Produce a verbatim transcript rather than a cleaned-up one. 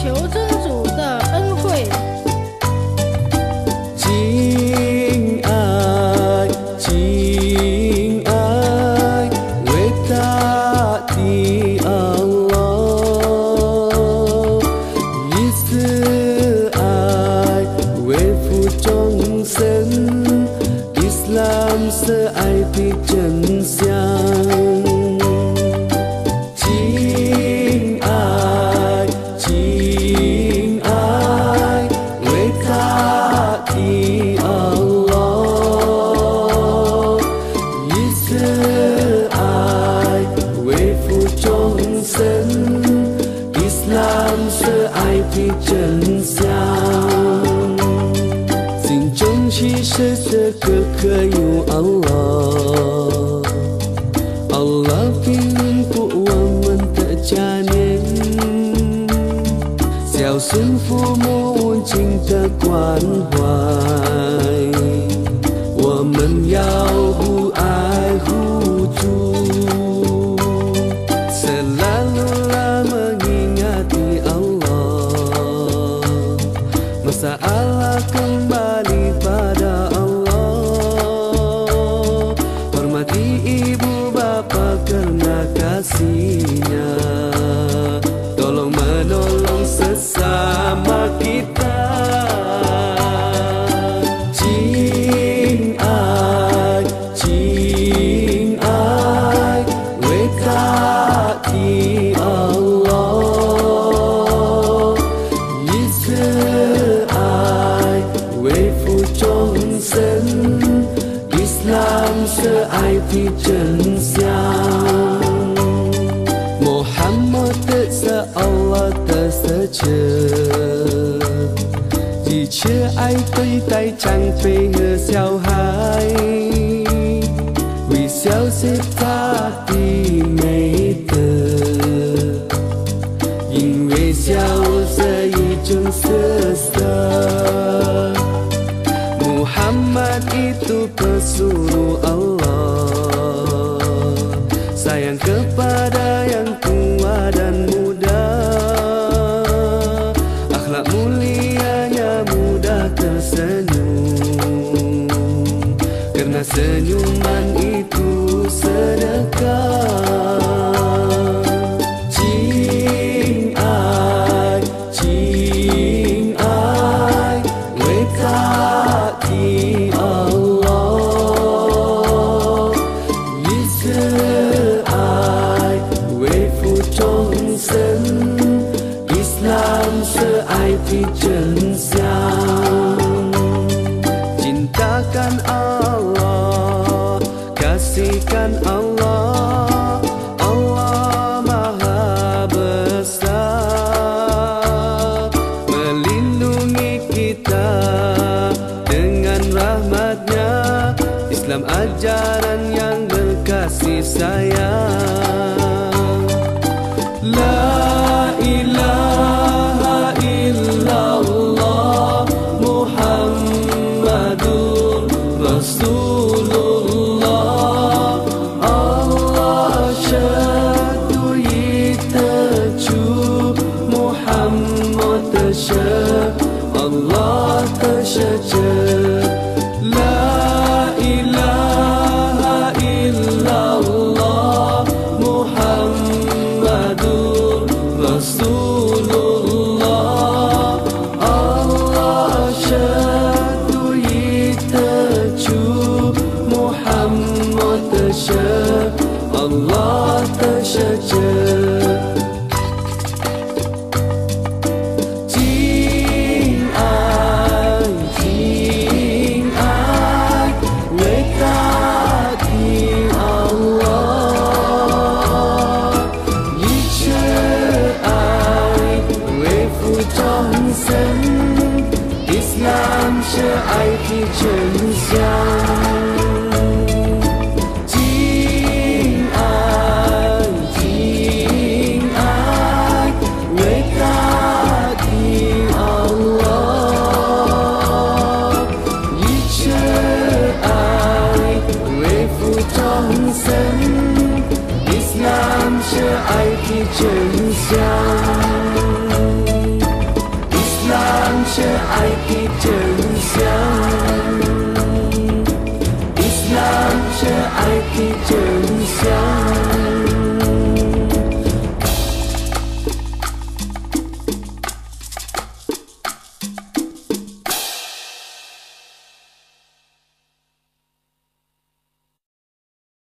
求真主的恩惠。 敬爱，敬爱，伟大的Allah，以慈爱维护众生，Islam 是爱的真相。敬爱，敬爱，伟大的Allah，以慈爱维护众生，Islam 是爱的真相。心中其实这个可有 Allah，Allah 吩咐我们的家念，孝顺父母尽的关怀，我们要互爱互助， selalulah mengingati Allah, masalah kembali pada Allah, hormati ibu bapa karena kasihnya, tolong menolong sesama kita. Jing ai, jing ai,伟大的 Allah， 以慈爱维护众生，Islam 是爱的真相。Muhammad 是 Allah 的使者，以慈爱对待长辈和小孩，微笑是他的美德，因为笑是一种色色。Muhammad itu pesuruh Allah, sayang kepada yang tua dan muda, akhlak mulianya mudah tersenyum, karena senyuman itu sedekah. Jing ai, jing ai,伟大的 Allah， 以慈爱维护众生，Islam 是爱的真相。Cintakan Allah, kasihkan Allah, Allah Maha Besar, melindungi kita dengan rahmatnya, Islam ajaran yang berkasih sayang. La ilaha illallah Muhammadur Rasulullah, Allah syahdu yitaju Muhammad syah, Allah tersyajar. La ilaha illallah Muhammadur Rasulullah, Allah syahdu yitaju Muhammad syah, Allah tersyajar. Jing ai, jing ai,伟大的 Allah， 以慈爱维护众生，Islam 是爱的真相。敬爱，敬爱，伟大的 Allah， 以慈爱维护众生，Islam 是爱的真相。